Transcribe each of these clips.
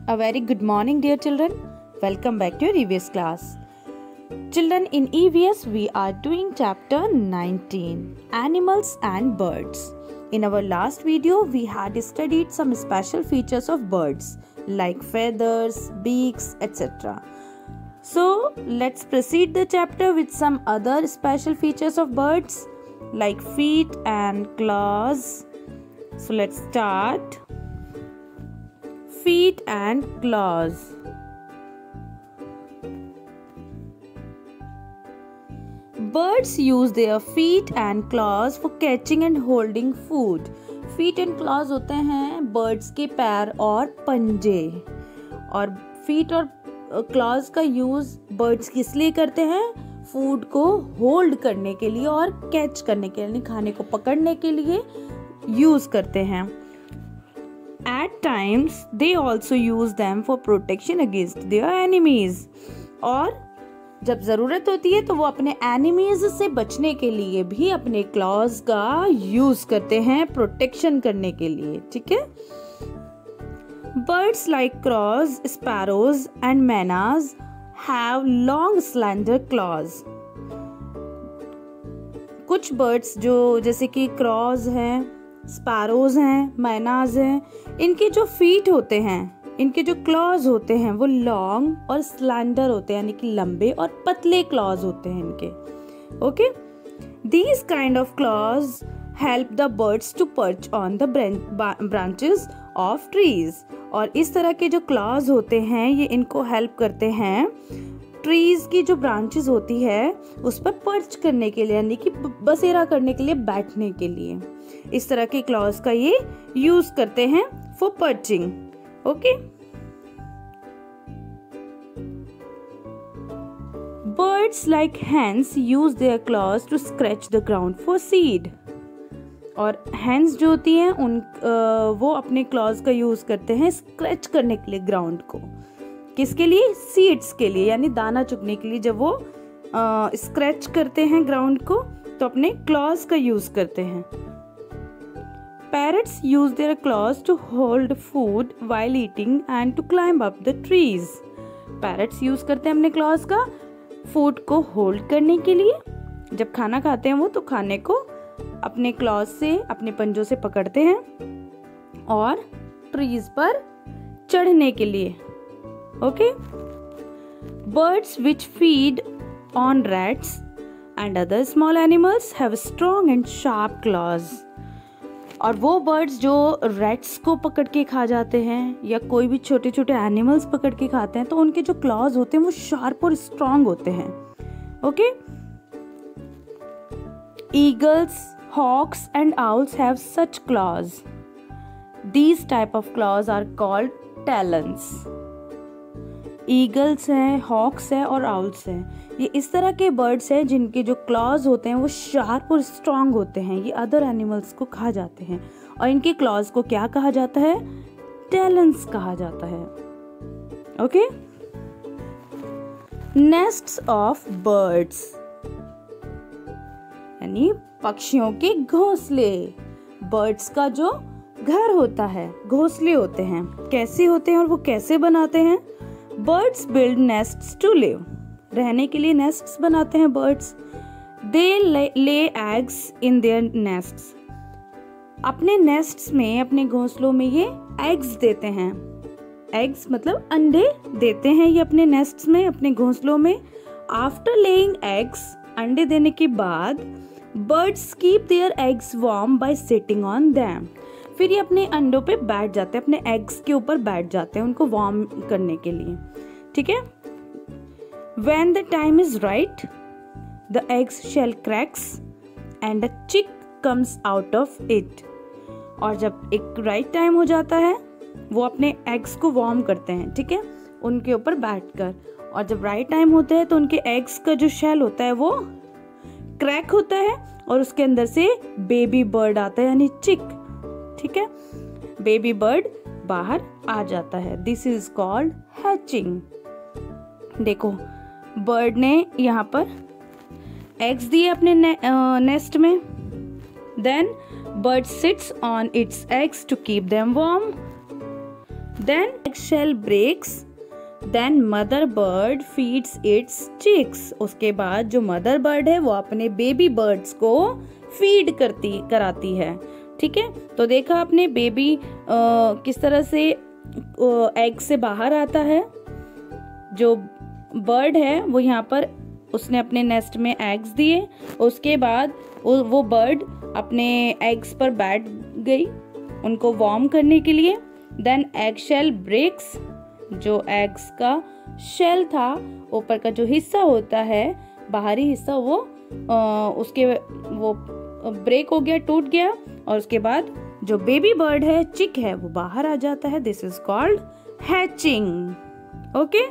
A very good morning, dear children. Welcome back to your EVS class. Children, in EVS we are doing chapter 19, Animals and Birds. In our last video, we had studied some special features of birds like feathers, beaks, etc. So, let's proceed the chapter with some other special features of birds like feet and claws. So, let's start. Feet and claws. Birds use their feet and claws for catching and holding food. Feet and claws होते हैं birds के पैर और पंजे. और feet और claws का use birds किस लिए करते हैं? Food को hold करने के लिए और catch करने के लिए, खाने को पकड़ने के लिए use करते हैं. At times, they also use them for protection against their enemies. और जब ज़रूरत होती है तो वो अपने enemies से बचने के लिए भी अपने claws का use करते हैं प्रोटेक्शन करने के लिए, ठीक है? Birds like crows, sparrows and manas have long slender claws. कुछ birds जो जैसे कि crows हैं, स्पैरोज हैं, मैनाज हैं, इनके जो फीट होते हैं, इनके जो क्लॉज होते हैं वो लॉन्ग और स्लैंडर होते हैं, यानी कि लंबे और पतले क्लॉज होते हैं इनके. Okay, these kind of claws help the birds to perch on the branches of trees. और इस तरह के जो क्लॉज होते हैं ये इनको हेल्प करते हैं ट्रीज की जो ब्रांचेस होती है उस पर पर्च करने के लिए, यानी कि बसेरा करने के लिए, बैठने के लिए. इस तरह के क्लॉज का ये यूज करते हैं for perching. Okay, birds like hens use their claws to scratch the ground for seed. और हेन्स जो होती हैं वो अपने क्लॉज का यूज करते हैं स्क्रैच करने के लिए ग्राउंड को. किसके लिए? सीड्स के लिए, यानी दाना चुगने के लिए. जब वो स्क्रैच करते हैं ग्राउंड को तो अपने क्लॉज का यूज करते हैं. Parrots use their claws to hold food while eating and to climb up the trees. Parrots use करते हैं अपने claws का food को hold करने के लिए. जब खाना खाते हैं वो तो खाने को अपने claws से, अपने पंजों से पकड़ते हैं और trees पर चढ़ने के लिए. Okay? Birds which feed on rats and other small animals have strong and sharp claws. और वो बर्ड्स जो रैट्स को पकड़ के खा जाते हैं या कोई भी छोटे छोटे एनिमल्स पकड़ के खाते हैं तो उनके जो क्लॉज होते हैं वो शार्प और स्ट्रॉन्ग होते हैं. Okay, eagles, hawks and owls have such claws. These type of claws are called talons. Eagles हैं, हॉक्स हैं और आउल्स हैं. ये इस तरह के बर्ड्स हैं जिनके जो क्लॉज होते हैं वो शार्प और स्ट्रॉन्ग होते हैं. ये अदर एनिमल्स को खा जाते हैं और इनके क्लॉज को क्या कहा जाता है? टैलेंस कहा जाता है. ओके, नेस्ट्स ऑफ बर्ड्स यानी पक्षियों के घोंसले. बर्ड्स का जो घर होता है, घोंसले होते हैं. कैसे होते हैं और वो कैसे बनाते हैं? Birds build nests to live. रहने के लिए नेस्ट्स बनाते हैं birds. They lay eggs in their nests. अपने नेस्ट्स में, अपने घोंसलों में ये एग्स देते हैं. एग्स मतलब अंडे देते हैं ये अपने नेस्ट्स में, अपने घोंसलों में. आफ्टर लेइंग एग्स, अंडे देने के बाद birds keep their eggs warm by sitting on them. फिर ये अपने अंडों पे बैठ जाते हैं, अपने एग्स के ऊपर बैठ जाते हैं उनको वार्म करने के लिए. ठीक है. When the time is right, the eggs shell cracks and a chick comes out of it. और जब एक राइट टाइम हो जाता है वो अपने एग्स को वार्म करते हैं, ठीक है, उनके ऊपर बैठकर. और जब राइट टाइम होता है तो उनके एग्स का जो शेल होता है वो क्रैक होता है और उसके अंदर से बेबी बर्ड आता है, यानी चिक. ठीक है, बेबी बर्ड बाहर आ जाता है. This is called hatching. देखो, बर्ड ने यहाँ पर एग्स दिए अपने नेस्ट में. Then bird sits on its eggs to keep them warm. Then eggshell breaks. Then mother bird feeds its chicks. उसके बाद जो mother bird है वो अपने baby birds को feed कराती है। ठीक है, तो देखा आपने बेबी किस तरह से एग से बाहर आता है। जो बर्ड है वो यहाँ पर उसने अपने नेस्ट में एग्स दिए, उसके बाद वो बर्ड अपने एग्स पर बैठ गई उनको वार्म करने के लिए। देन एग शेल ब्रेक्स, जो एग्स का शेल था, ऊपर का जो हिस्सा होता है बाहरी हिस्सा, वो ब्रेक हो गया, टूट गया, और उसके बाद जो बेबी बर्ड है, चिक है, वो बाहर आ जाता है। This is called hatching. Okay,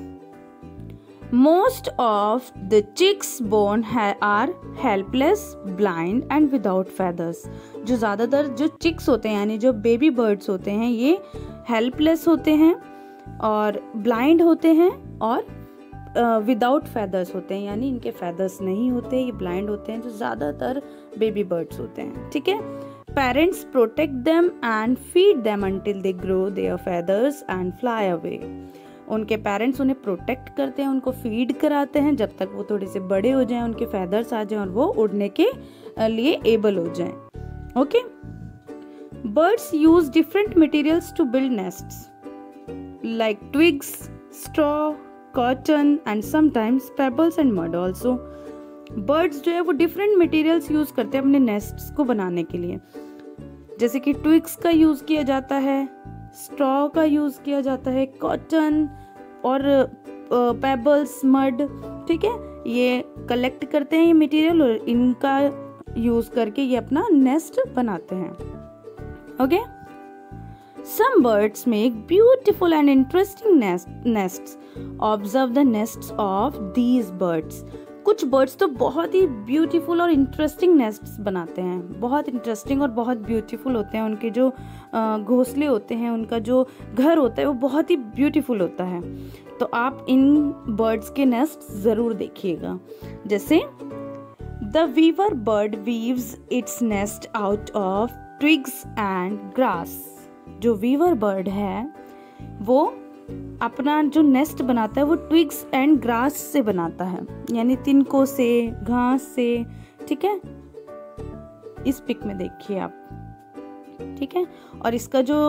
Most of the chicks born are helpless, blind and without feathers. जो ज़्यादातर जो चिक्स होते हैं यानी जो बेबी बर्ड्स होते हैं ये हेल्पलेस होते हैं और ब्लाइंड होते हैं और विदाउट फेदर्स होते हैं, यानी इनके फेदर्स नहीं होते, ये ब्लाइंड होते हैं जो ज़्यादातर बेबी बर्ड्स होते हैं। ठीक है, parents protect them and feed them until they grow their feathers and fly away. उनके पेरेंट्स उन्हें प्रोटेक्ट करते हैं, उनको फीड कराते हैं जब तक वो थोड़े से बड़े हो जाएं, उनके फेदर्स आ जाएं और वो उड़ने के लिए एबल हो जाएं। Okay, birds use different materials to build nests like twigs, straw, cotton and sometimes pebbles and mud also. Birds जो है वो डिफरेंट मटेरियल्स यूज करते हैं अपने नेस्ट्स को बनाने के लिए, जैसे कि ट्विग्स का यूज किया जाता है, स्ट्रॉ का यूज किया जाता है, कॉटन और पेबल्स, मड। ठीक है, ये कलेक्ट करते हैं ये मटेरियल और इनका यूज करके ये अपना नेस्ट बनाते हैं। Okay, some birds make beautiful and interesting nests. Observe the nests of these birds. कुछ बर्ड्स तो बहुत ही ब्यूटीफुल और इंटरेस्टिंग नेस्ट्स बनाते हैं, बहुत इंटरेस्टिंग और बहुत ब्यूटीफुल होते हैं। उनके जो घोंसले होते हैं, उनका जो घर होता है वो बहुत ही ब्यूटीफुल होता है। तो आप इन बर्ड्स के नेस्ट ज़रूर देखिएगा। जैसे the weaver bird weaves its nest out of twigs and grass. जो वीवर बर्ड है वो अपना जो नेस्ट बनाता है वो ट्विग्स एंड ग्रास से बनाता है, यानी तिनकों से, घास से। ठीक है, इस पिक में देखिए आप। ठीक है, और इसका जो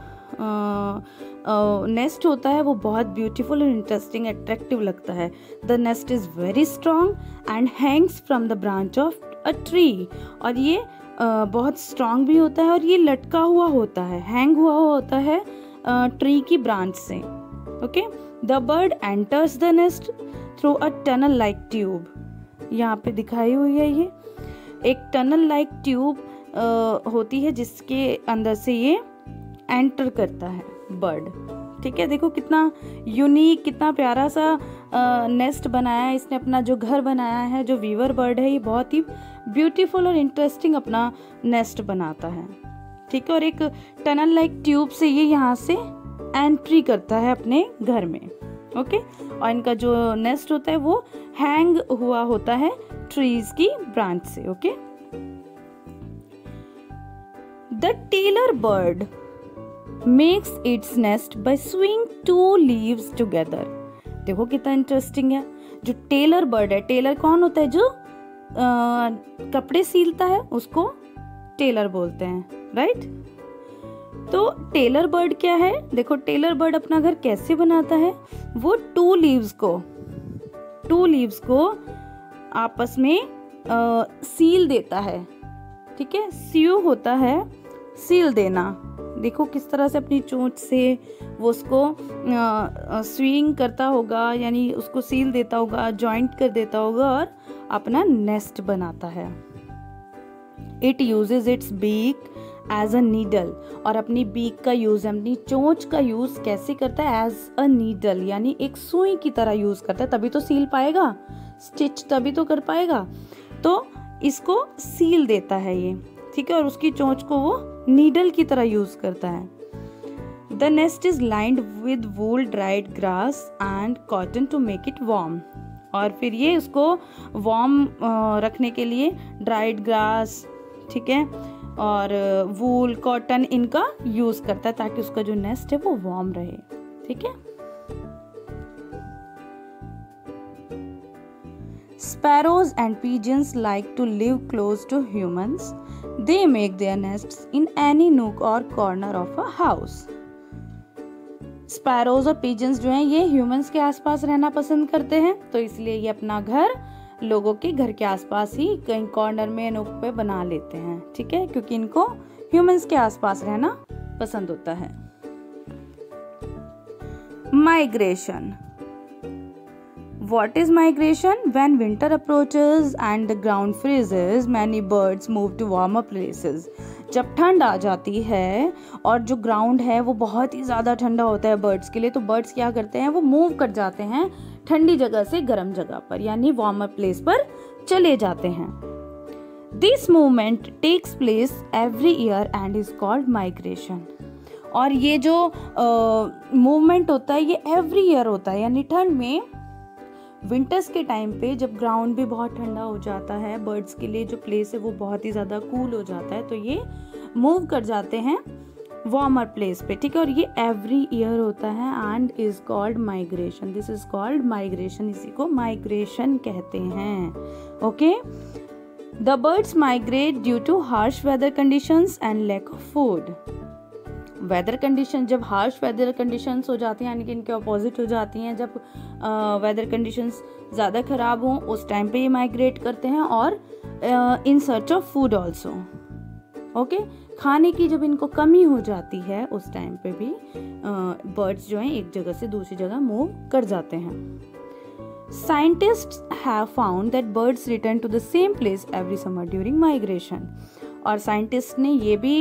नेस्ट होता है वो बहुत ब्यूटीफुल और इंटरेस्टिंग, अट्रैक्टिव लगता है। The nest is very strong and hangs from the branch of a tree. और ये बहुत स्ट्रॉन्ग भी होता है और ये लटका हुआ होता है, हैंग हुआ होता है ट्री की ब्रांच से। Okay, the bird enters the nest through a tunnel like tube. यहाँ पे दिखाई हुई है ये एक टनल लाइक ट्यूब होती है जिसके अंदर से ये एंटर करता है बर्ड। ठीक है, देखो कितना यूनिक, कितना प्यारा सा नेस्ट बनाया है इसने, अपना जो घर बनाया है। जो वीवर बर्ड है ये बहुत ही ब्यूटीफुल और इंटरेस्टिंग अपना नेस्ट बनाता है। ठीक है, और एक टनल लाइक ट्यूब से ये यहाँ से एंट्री करता है अपने घर में। ओके, और इनका जो नेस्ट होता है वो हैंग हुआ होता है ट्रीज की ब्रांच से। Okay, the tailor bird makes its nest by sewing two leaves together. देखो कितना इंटरेस्टिंग है। जो टेलर बर्ड है, टेलर कौन होता है? जो कपड़े सीलता है उसको टेलर बोलते हैं, राइट? तो टेलर बर्ड क्या है? देखो टेलर बर्ड अपना घर कैसे बनाता है। वो टू लीव्स को आपस में सील देता है। ठीक है, सीव होता है सील देना। देखो किस तरह से अपनी चोंच से वो उसको स्विंग करता होगा, यानी उसको सील देता होगा, जॉइंट कर देता होगा और अपना नेस्ट बनाता है। It uses its beak as a needle. और अपनी बीक का यूज, अपनी चोंच का यूज कैसे करता है? एज अ नीडल, यानी एक सुई की तरह यूज करता है, तभी तो सील पाएगा, स्टिच तभी तो कर पाएगा। तो इसको सील देता है ये, ठीक है, और उसकी चोंच को वो नीडल की तरह यूज करता है। The nest is lined with wool, dried grass and cotton to make it warm. और फिर ये उसको वार्म रखने के लिए ड्राइड ग्रास, ठीक है, और वूल, कॉटन इनका यूज करता है ताकि उसका जो नेस्ट है वो वार्म रहे। ठीक है। Sparrows and pigeons like to live close to humans. They make their nests in any nook or corner of a house. Sparrows और pigeons जो हैं ये humans के आसपास रहना पसंद करते हैं, तो इसलिए ये अपना घर लोगों के घर के आसपास ही कहीं कॉर्नर में, नोक पे बना लेते हैं। ठीक है, क्योंकि इनको humans के आसपास रहना पसंद होता है। Migration. What is migration? When winter approaches and the ground freezes, many birds move to warmer places. जब ठंड आ जाती है और जो ग्राउंड है वो बहुत ही ज़्यादा ठंडा होता है बर्ड्स के लिए, तो बर्ड्स क्या करते हैं, वो मूव कर जाते हैं ठंडी जगह से गर्म जगह पर, यानी वार्मर प्लेस पर चले जाते हैं। This movement takes place every year and is called migration. और ये जो मूवमेंट होता है ये एवरी ईयर होता है, यानी ठंड में विंटर्स के टाइम पे जब ग्राउंड भी बहुत ठंडा हो जाता है, बर्ड्स के लिए जो प्लेस है वो बहुत ही ज़्यादा कूल हो जाता है, तो ये मूव कर जाते हैं वार्मर प्लेस पे। ठीक है, और ये एवरी ईयर होता है and is called migration. This is called migration, इसी को माइग्रेशन कहते हैं। Okay, the birds migrate due to harsh weather conditions and lack of food. Weather condition, जब हार्श वेदर कंडीशंस हो जाती हैं, यानी कि इनके अपोजिट हो जाती हैं, जब वेदर कंडीशंस ज़्यादा ख़राब हों उस टाइम पे ये माइग्रेट करते हैं, और in search of food also. Okay, खाने की जब इनको कमी हो जाती है उस टाइम पे भी बर्ड्स जो हैं एक जगह से दूसरी जगह मूव कर जाते हैं। Scientists have found that birds return to the same place every summer during migration. और साइंटिस्ट ने ये भी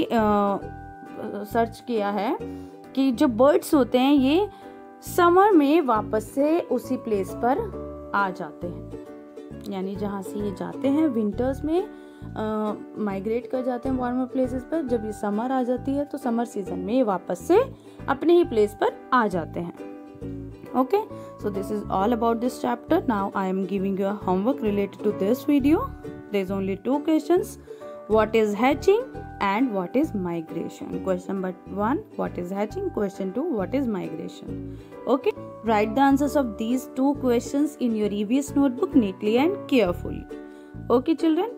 सर्च किया है कि जो बर्ड्स होते हैं ये समर में वापस से उसी प्लेस पर आ जाते हैं, यानी जहाँ से ये जाते हैं विंटर्स में माइग्रेट कर जाते हैं वार्मर प्लेसेस पर। जब ये समर आ जाती है तो समर सीजन में ये वापस से अपने ही प्लेस पर आ जाते हैं। Okay, so this is all about this chapter. Now I am giving you a homework related to this video. There is only 2 questions. What is hatching and what is migration? Question number 1, what is hatching? Question 2, what is migration? Okay, write the answers of these 2 questions in your EVS notebook neatly and carefully. Okay children?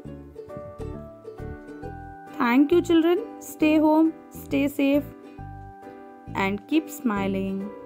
Thank you children. Stay home, stay safe and keep smiling.